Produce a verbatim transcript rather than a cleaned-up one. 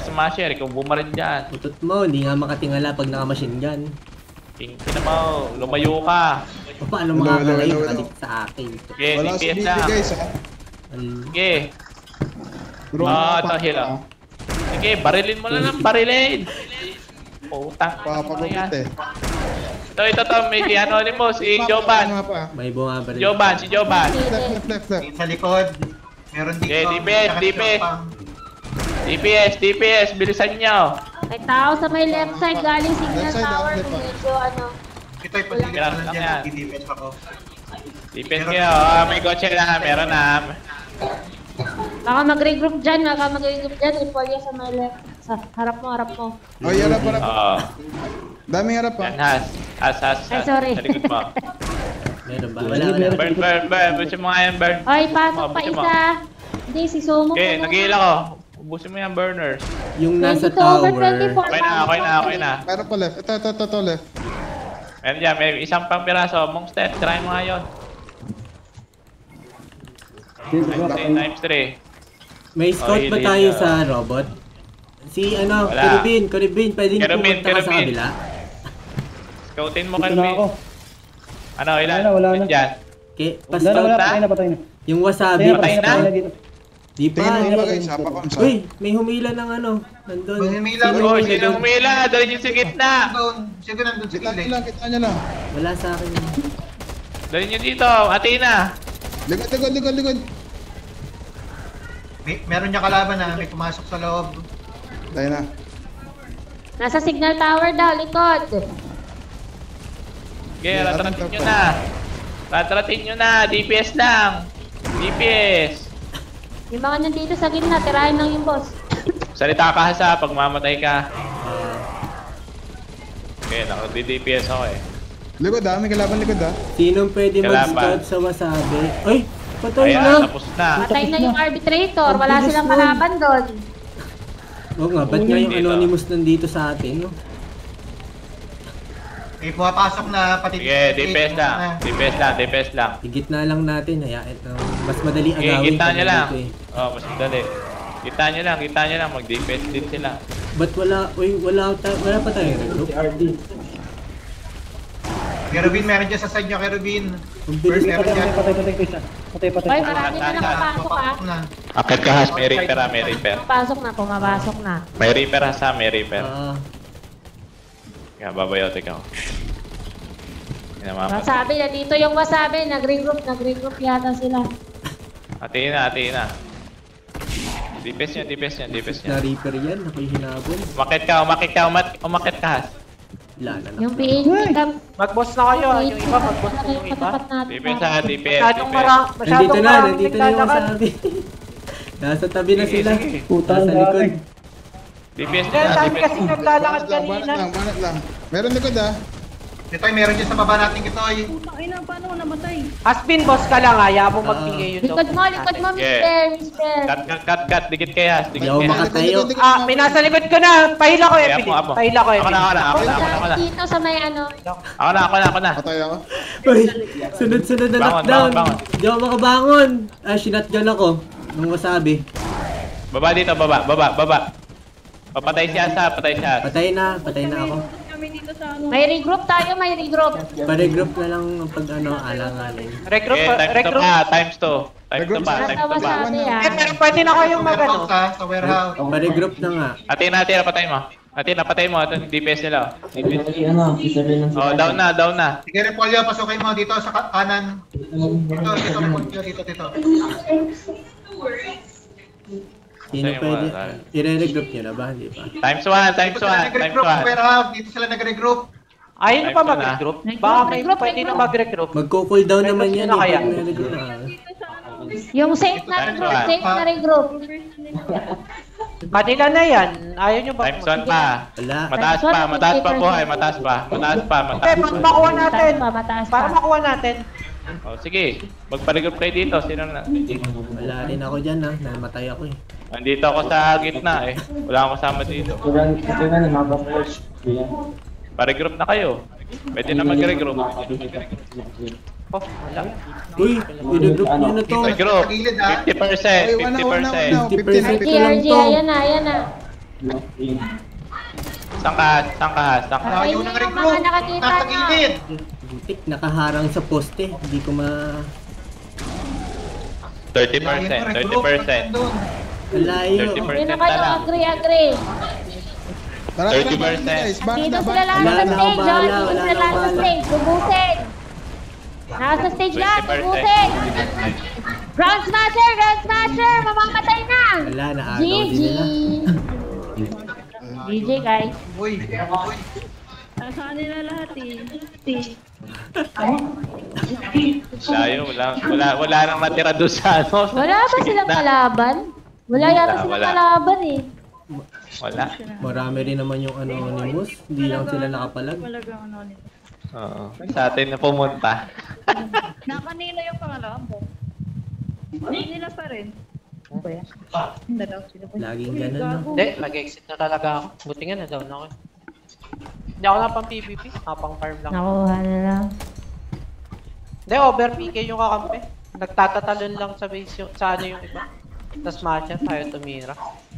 sa masher, ikaw bumaril dyan. Utot mo, hindi nga makatingala pag naka-machine gun. Tingin mo, lumayo ka. O paano makakalayo kadik sa akin? Sige, Wala D P S si lang. guys ha. Sige. Bro, Ah, ito pa- heal up. Sige, barilin mo na lang, barilin. Putang. Papagupit eh. Ito, ito, ito, may ano mo, si Joban. May bunga ba rin? Joban, si Joban. Left, left, left, left. Sa likod. Meron dito. Okay, D P S, D P S. D P S, D P S, bilisan nyo. May tao sa may left side galing signal Left side, tower. left, left. Medyo ano. Ito ay pagdilit Grabe na lang dyan. yan. D-defense ako. D P S kayo, ah, may kotse na, meron na. Baka mag-regroup dyan. Baka mag-regroup dyan. Ipolya sa may left. Sa harap mo, harap mo. Oh, yarap, harap. Oo. Daming harap Yan, ha. has. Has, has, Ay, has. sorry. Sa likod mo. Meron ba? Wala, wala. Burn, burn, burn. Busin mo nga yan, burn. Oy, pasok Oh, pa busin mo. isa. Hindi, si Sumo. Okay, nag-heal ako. Ubusin mo yan, burners. Yung nasa twenty-two over tower. twenty-four. Okay na, okay na, okay na. Meron pa left. Ito, ito, ito, ito, left. Meron dyan, may isang pang piraso. Mong step, try mo nga yun. Times three, times three. May scout Oh, ba heal, tayo heal, sa robot? Si ano, Wala. Kerubin, Kerubin, pwede niyo Kerubin, pumunta ka sa Kerubin. kabila? Scoutin mo, Dito na Calvin. ako. Ano, ilan? Wala na, wala na. Dyan. Okay, Wala na, wala. pa-scout. Patay na, patay na. Yung wasabi, Patay na, patay patay na. na dito. Di pa. Tingnan mo Patay na, ba guys, patay na. hapa ko sa. Uy, may humila ng ano. Nandun. May humila, Sino bro. Oh, yung sino nandun? humila? Dali nyo sa gitna. Doon. Sige nandun sa Kita nyo gilid. lang, kita nyo lang. Wala sa akin. Dali nyo dito, Athena. Likod, likod, likod, likod. May, meron niya kalaban na. May pumasok sa loob. Tayo na. Nasa signal tower daw, likod. Okay, ratratin nyo na. Ratratin nyo na, D P S lang. D P S. Yung mga nandito sa gitna, tirahin lang yung boss. Salita ka sa pag mamatay ka. Okay, naka-D P S ako eh. Likod ha, may kalaban likod ha. Sinong pwede Kalaban. mag-scout sa wasabi? Ay, patay Ayan, na. tapos na. Patay na yung arbitrator. Wala Ang bilis silang nun. kalaban doon. Oo nga, ba't nga yung Dito. anonymous nandito sa atin? No? May pumapasok na pati. Sige, D P S lang. D P S lang, D P S lang. Higit na lang natin, hayaan. Uh, mas madali Okay, agawin. kita pag nyo lang. nandito eh. Oh, mas madali. Kita nyo lang, kita nyo lang. Mag-D P S din sila. Ba't wala, uy, wala, ta- wala pa tayo recruit? Kerubin, meron dyan sa side niya, Kerubin. Ang bilis First, na. meron Patay, dyan. patay, patay, patay, patay, patay, patay. Oy, marami na nakapasok ha. Papasok na. Akit ka has, may reaper ha, may reaper. Pumapasok na, pumapasok na. May reaper has ha, may reaper. Ah, Kaya babayotic ako. Pinamamatay. Wasabi, nandito yung wasabi. Nag-regroup, nag-regroup yata sila. Athena, Athena. D P S nyo, D P S nyo, D P S nyo. na reaper yan, ako'y hinabol. Umakit ka, umakit ka, umat umakit ka has. Wala na Yung na. P H D cam. Mag-boss na kayo, yung iba mag-boss na yung iba. D P S ha, D P S, D Masyadong P S. mara, Nandito masyadong na, maraming nandito na yung nagdadakan. wasabi. Nasa tabi na Sige, sila. sige. Puta, Nasa ang likod. dami. D P S Hindi, nyo, ang D dami P S kasi nyo. naglalakad Banat lang, banat kanina. lang, banat lang. Meron likod ha. Dito ay meron dyan sa baba natin, Kitoy. Aspin, boss ka lang, haya mo magbigay yun. Likod mo, likod mo, Yeah. mister, mister. Cut, cut, cut, cut. Dikit kayo has, dikit Hindi ako kayo. makatayo. Ah, may nasa likod ko na. Pahila ko, Kaya Evelyn. mo, apo. Pahila ko, Ako na, Evelyn. ako na, ako na, ako na, ako na. Dito sa may ano. Ako na, ako na, ako na. Patay ako. Uy, sunod-sunod na Bangon, lockdown. bangon, bangon. Hindi ako makabangon. Ah, sinatgan ako. Nung wasabi. Baba dito, baba, baba, baba. Papatay siya sa, patay siya. Patay na, patay na ako. May regroup tayo, may regroup. Pa-regroup na lang pag ano, alang-aling. Recruit, Okay, times two recruit. pa, times two. Times two pa, times two pa. Wasabi ah. Eh, pero pwede na kayong Sa mag-ano. warehouse ha, sa warehouse. Pa-regroup na nga. Atin, atin, napatay mo. Atin, napatay mo. Ito, D P S nila. D P S. Oh, down na, down na. Sige, Repolyo, pasukin mo dito sa ka- kanan. Dito, dito, Repolyo, dito, dito. Sino Sa'yo, pwede? wala. I-re-regroup nyo na ba? Hindi pa. Times one, times Dito sila one, times nag-regroup sa one. warehouse. Dito sila nag-regroup. Ayaw nyo pa Times two na. mag-regroup? Regroup, Baka may regroup, pwede na regroup. mag-regroup. Magko-cool down May naman gusto yan na eh. kaya? pag re-regroup na. Yung safe na regroup, safe na regroup. Kanila na yan. Ayaw nyo ba? Times one pa. Wala. Mataas pa, mataas pa buhay, mataas pa. Mataas pa, Eh, mataas para pa. makuha natin. Mataas pa, mataas Para pa. makuha natin. Oh, sige. Magpa-regroup kayo dito. Sino na? Wala rin ako dyan ha. Namatay ako eh. Nandito ako sa gitna eh. Wala akong kasama dito. Pa-regroup na kayo. Pwede na mag-regroup. Oh, wala. Uy, i-regroup nyo na to. Regroup. Sa gilid, ha? fifty percent, Ay, one fifty hour na, one percent. hour. fifty percent R G, ko lang R G, to. ayan na, ayan na. Saan ka? Saan ka? Saan ka? Layo Ayun ng yung recruit. mga nakakita Nasa na. gilid. Butik, nakaharang sa poste. Hindi ko ma... thirty Layo percent, ng thirty recruit. percent. Nandun. Ang layo. thirty percent. Sino kayo? lang. Agree, agree. Tara, thirty tara, percent. guys. Back Dito na, sila back lahat Wala sa na stage, akong oh. bahala, Dito wala sila na lahat akong sa bahala. stage. Lubusin. Nasa stage lahat, lubusin. Ground Smasher, Ground Smasher, mamamatay na. Wala, naagaw G din G. nila. G G guys. Uy, uy. Nasa kanila lahat eh. Layo, wala, wala, wala nang natira doon sa ano. Wala ba Sa silang gitna. kalaban? Wala yata Wala, silang wala. kalaban eh. Wala. Marami rin naman yung anonymous. Hindi lang sila nakapalag. Talagang ano nito. Oo. Sa atin na pumunta. Na kanila yung pangalawa mo. Kanila pa rin. Ano ba yan? Dalaw sila pa. Laging ganun, no? Hindi, mag-exit na talaga ako. Buti nga na down ako. Hindi ako na pang P V P, napang farm lang. Nakuha na lang. Hindi, over P K yung kakampi. Nagtatatalon lang sa base yung, sa ano yung iba. Tapos matcha, tayo tumira.